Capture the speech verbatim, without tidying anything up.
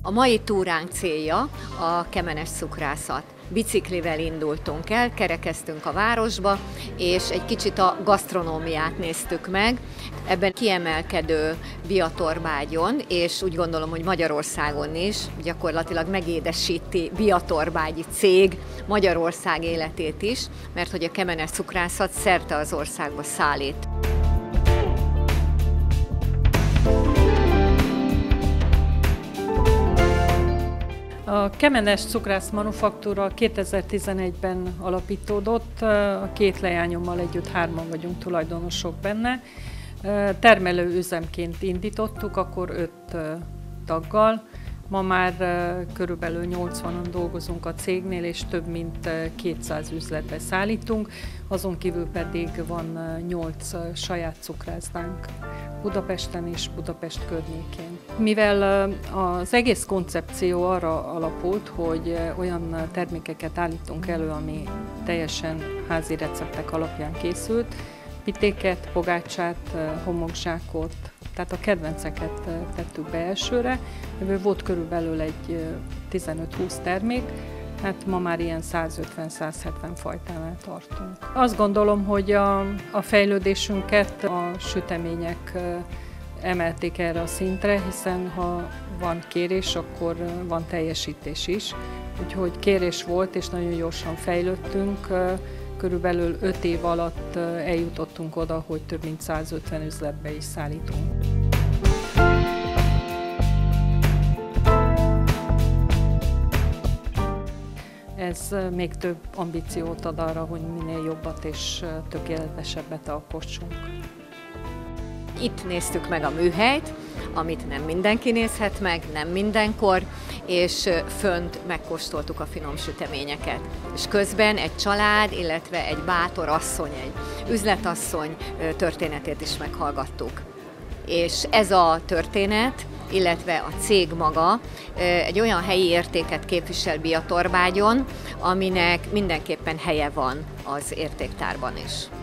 A mai túránk célja a Kemenes cukrászat. Biciklivel indultunk el, kerekeztünk a városba, és egy kicsit a gasztronómiát néztük meg. Ebben kiemelkedő Biatorbágyon, és úgy gondolom, hogy Magyarországon is gyakorlatilag megédesíti Biatorbágyi cég Magyarország életét is, mert hogy a Kemenes cukrászat szerte az országba szállít. A Kemenes Cukrász Manufaktúra kétezer-tizenegyben alapítódott, a két leányommal együtt hárman vagyunk tulajdonosok benne. Termelőüzemként indítottuk, akkor öt taggal. Ma már körülbelül nyolcvanan dolgozunk a cégnél, és több mint kétszáz üzletbe szállítunk, azon kívül pedig van nyolc saját cukrászdánk Budapesten és Budapest környékén. Mivel az egész koncepció arra alapult, hogy olyan termékeket állítunk elő, ami teljesen házi receptek alapján készült, pitéket, pogácsát, homokzsákot, tehát a kedvenceket tettük be elsőre. Ebből volt körülbelül egy tizenöt-húsz termék, hát ma már ilyen százötven-százhetven fajtánál tartunk. Azt gondolom, hogy a, a fejlődésünket a sütemények emelték erre a szintre, hiszen ha van kérés, akkor van teljesítés is. Úgyhogy kérés volt, és nagyon gyorsan fejlődtünk. Körülbelül öt év alatt eljutottunk oda, hogy több mint százötven üzletbe is szállítunk. Ez még több ambíciót ad arra, hogy minél jobbat és tökéletesebbet alkossunk. Itt néztük meg a műhelyt, amit nem mindenki nézhet meg, nem mindenkor, és fönt megkóstoltuk a finom süteményeket. És közben egy család, illetve egy bátor asszony, egy üzletasszony történetét is meghallgattuk. És ez a történet, illetve a cég maga egy olyan helyi értéket képvisel Biatorbágyon, aminek mindenképpen helye van az értéktárban is.